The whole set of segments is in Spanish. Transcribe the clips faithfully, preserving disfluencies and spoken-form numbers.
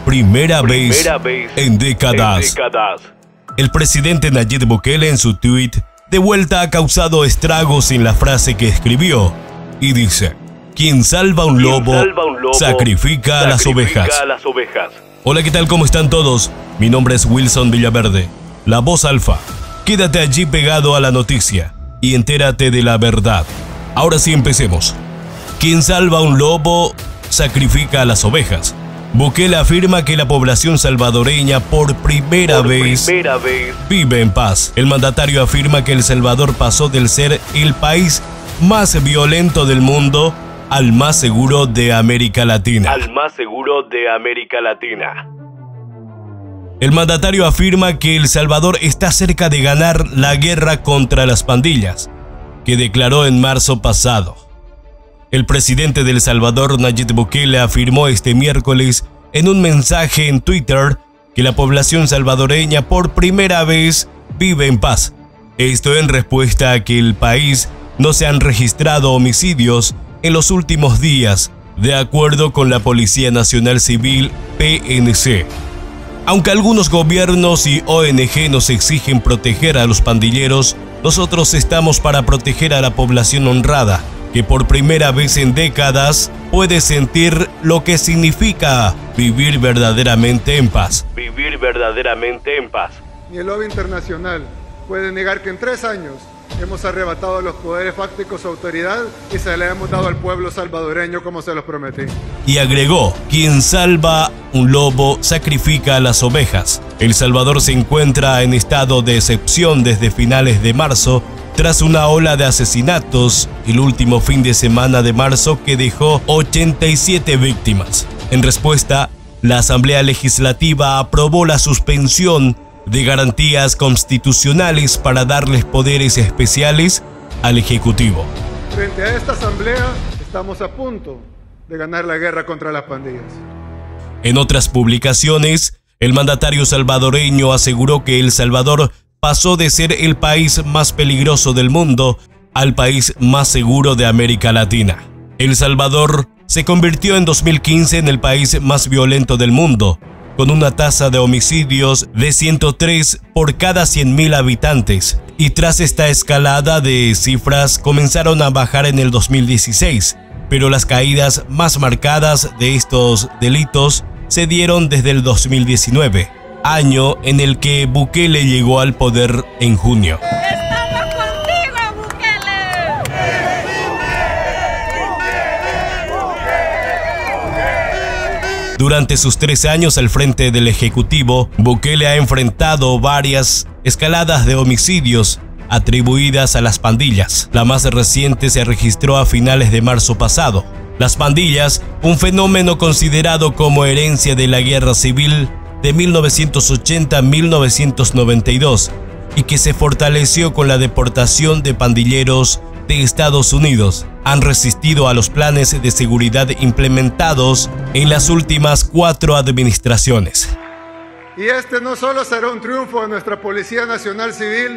primera, Primera vez, vez en décadas. en décadas. El presidente Nayib Bukele en su tuit de vuelta ha causado estragos en la frase que escribió y dice: quien salva un Quien lobo, salva un lobo, sacrifica a las sacrifica ovejas. a las ovejas. Hola, ¿qué tal? ¿Cómo están todos? Mi nombre es Wilson Villaverde, la voz alfa. Quédate allí pegado a la noticia y entérate de la verdad. Ahora sí, empecemos. Quien salva un lobo, sacrifica a las ovejas. Bukele afirma que la población salvadoreña por primera Por vez primera vez vive en paz. El mandatario afirma que El Salvador pasó del ser el país más violento del mundo al más seguro de América Latina. al más seguro de América Latina. El mandatario afirma que El Salvador está cerca de ganar la guerra contra las pandillas, que declaró en marzo pasado. El presidente de El Salvador, Nayib Bukele, afirmó este miércoles en un mensaje en Twitter que la población salvadoreña por primera vez vive en paz. Esto en respuesta a que el país no se han registrado homicidios en los últimos días, de acuerdo con la Policía Nacional Civil, P N C. Aunque algunos gobiernos y O N G nos exigen proteger a los pandilleros, nosotros estamos para proteger a la población honrada, que por primera vez en décadas puede sentir lo que significa vivir verdaderamente en paz. Vivir verdaderamente en paz. Ni el lobby internacional puede negar que en tres años hemos arrebatado los poderes fácticos su autoridad y se le hemos dado al pueblo salvadoreño como se los prometí. Y agregó: quien salva un lobo, sacrifica a las ovejas. El Salvador se encuentra en estado de excepción desde finales de marzo, tras una ola de asesinatos el último fin de semana de marzo que dejó ochenta y siete víctimas. En respuesta, la Asamblea Legislativa aprobó la suspensión de garantías constitucionales para darles poderes especiales al Ejecutivo. Frente a esta asamblea estamos a punto de ganar la guerra contra las pandillas. En otras publicaciones, el mandatario salvadoreño aseguró que El Salvador pasó de ser el país más peligroso del mundo al país más seguro de América Latina. El Salvador se convirtió en dos mil quince en el país más violento del mundo, con una tasa de homicidios de ciento tres por cada cien mil habitantes, y tras esta escalada de cifras comenzaron a bajar en el dos mil dieciséis, pero las caídas más marcadas de estos delitos se dieron desde el dos mil diecinueve, año en el que Bukele llegó al poder en junio. ¡Estamos contigo, Bukele! Durante sus tres años al frente del Ejecutivo, Bukele ha enfrentado varias escaladas de homicidios atribuidas a las pandillas. La más reciente se registró a finales de marzo pasado. Las pandillas, un fenómeno considerado como herencia de la guerra civil de mil novecientos ochenta a mil novecientos noventa y dos, y que se fortaleció con la deportación de pandilleros de Estados Unidos, han resistido a los planes de seguridad implementados en las últimas cuatro administraciones. Y este no solo será un triunfo de nuestra Policía Nacional Civil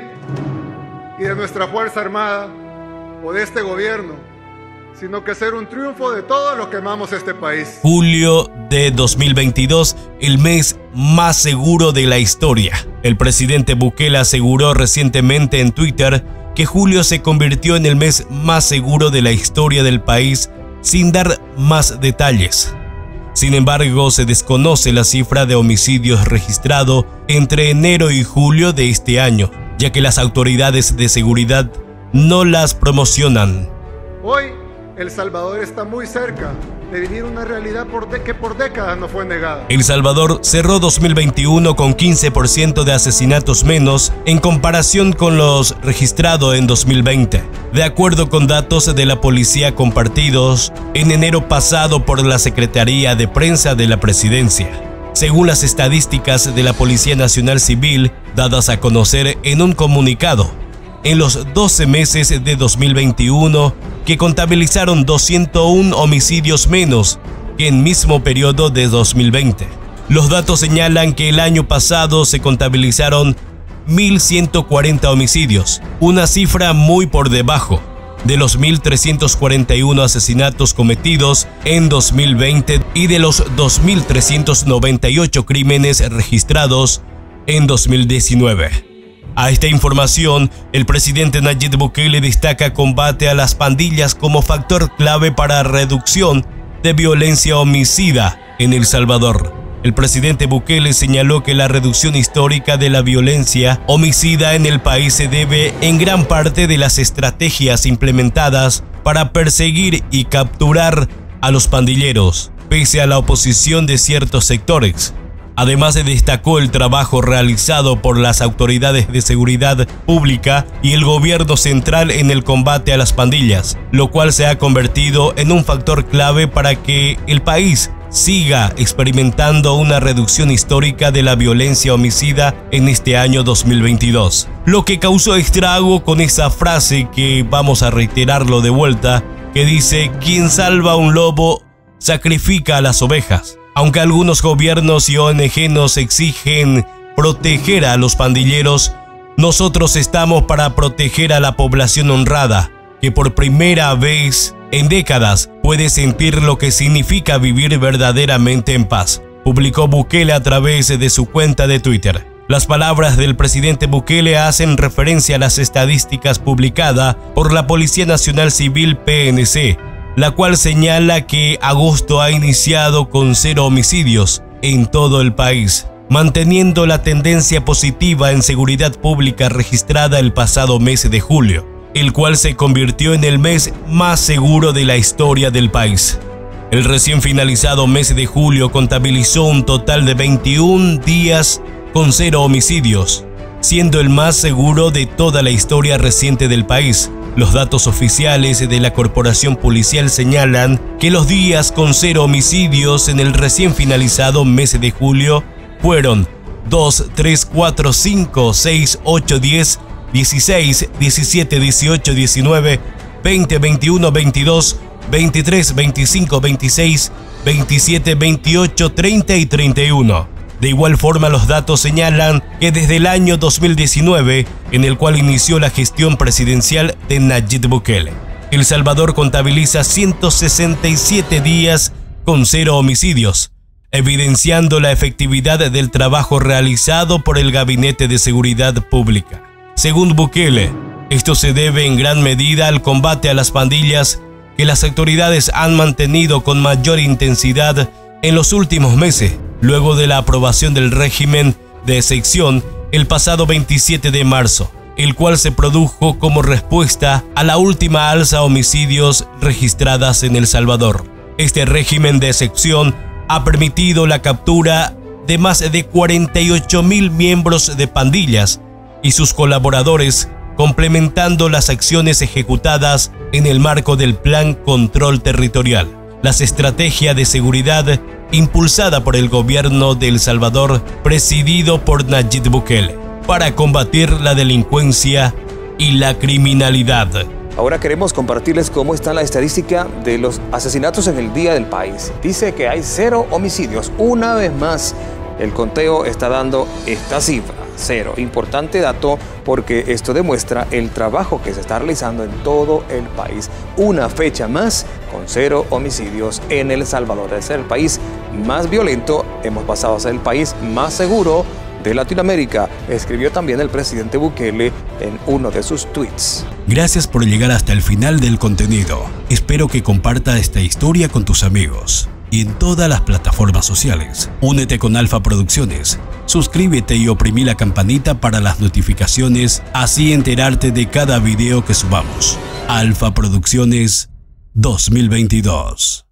y de nuestra Fuerza Armada o de este gobierno, sino que será un triunfo de todos los que amamos este país. Julio de dos mil veintidós, el mes más seguro de la historia. El presidente Bukele aseguró recientemente en Twitter que julio se convirtió en el mes más seguro de la historia del país, sin dar más detalles. Sin embargo, se desconoce la cifra de homicidios registrado entre enero y julio de este año, ya que las autoridades de seguridad no las promocionan. Hoy, El Salvador está muy cerca de vivir una realidad por de que por décadas no fue negada. El Salvador cerró dos mil veintiuno con quince por ciento de asesinatos menos en comparación con los registrados en dos mil veinte, de acuerdo con datos de la policía compartidos en enero pasado por la Secretaría de Prensa de la Presidencia. Según las estadísticas de la Policía Nacional Civil, dadas a conocer en un comunicado, en los doce meses de dos mil veintiuno, que contabilizaron doscientos uno homicidios menos que en mismo periodo de dos mil veinte. Los datos señalan que el año pasado se contabilizaron mil ciento cuarenta homicidios, una cifra muy por debajo de los mil trescientos cuarenta y uno asesinatos cometidos en dos mil veinte y de los dos mil trescientos noventa y ocho crímenes registrados en dos mil diecinueve. A esta información, el presidente Nayib Bukele destaca combate a las pandillas como factor clave para reducción de violencia homicida en El Salvador. El presidente Bukele señaló que la reducción histórica de la violencia homicida en el país se debe en gran parte de las estrategias implementadas para perseguir y capturar a los pandilleros, pese a la oposición de ciertos sectores. Además, se destacó el trabajo realizado por las autoridades de seguridad pública y el gobierno central en el combate a las pandillas, lo cual se ha convertido en un factor clave para que el país siga experimentando una reducción histórica de la violencia homicida en este año dos mil veintidós. Lo que causó estrago con esa frase que vamos a reiterarlo de vuelta, que dice: quien salva a un lobo sacrifica a las ovejas. Aunque algunos gobiernos y O N G nos exigen proteger a los pandilleros, nosotros estamos para proteger a la población honrada, que por primera vez en décadas puede sentir lo que significa vivir verdaderamente en paz, publicó Bukele a través de su cuenta de Twitter. Las palabras del presidente Bukele hacen referencia a las estadísticas publicadas por la Policía Nacional Civil P N C, la cual señala que agosto ha iniciado con cero homicidios en todo el país, manteniendo la tendencia positiva en seguridad pública registrada el pasado mes de julio, el cual se convirtió en el mes más seguro de la historia del país. El recién finalizado mes de julio contabilizó un total de veintiún días con cero homicidios, siendo el más seguro de toda la historia reciente del país. Los datos oficiales de la corporación policial señalan que los días con cero homicidios en el recién finalizado mes de julio fueron dos, tres, cuatro, cinco, seis, ocho, diez, dieciséis, diecisiete, dieciocho, diecinueve, veinte, veintiuno, veintidós, veintitrés, veinticinco, veintiséis, veintisiete, veintiocho, treinta y treinta y uno. De igual forma, los datos señalan que desde el año dos mil diecinueve, en el cual inició la gestión presidencial de Nayib Bukele, El Salvador contabiliza ciento sesenta y siete días con cero homicidios, evidenciando la efectividad del trabajo realizado por el Gabinete de Seguridad Pública. Según Bukele, esto se debe en gran medida al combate a las pandillas que las autoridades han mantenido con mayor intensidad en los últimos meses, luego de la aprobación del régimen de excepción el pasado veintisiete de marzo, el cual se produjo como respuesta a la última alza de homicidios registradas en El Salvador. Este régimen de excepción ha permitido la captura de más de cuarenta y ocho mil miembros de pandillas y sus colaboradores, complementando las acciones ejecutadas en el marco del Plan Control Territorial. Las estrategias de seguridad impulsada por el gobierno de El Salvador, presidido por Nayib Bukele, para combatir la delincuencia y la criminalidad. Ahora queremos compartirles cómo está la estadística de los asesinatos en el día del país. Dice que hay cero homicidios. Una vez más, el conteo está dando esta cifra, cero. Importante dato porque esto demuestra el trabajo que se está realizando en todo el país. Una fecha más con cero homicidios en El Salvador. Es el país más violento, hemos pasado a ser el país más seguro de Latinoamérica, escribió también el presidente Bukele en uno de sus tweets. Gracias por llegar hasta el final del contenido. Espero que comparta esta historia con tus amigos y en todas las plataformas sociales. Únete con Alfa Producciones, suscríbete y oprimí la campanita para las notificaciones, así enterarte de cada video que subamos. Alfa Producciones dos mil veintidós.